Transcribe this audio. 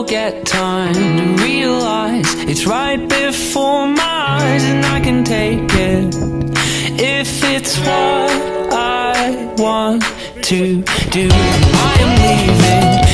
get time to realize it's right before my eyes, and I can take it if it's what I want to do. I am leaving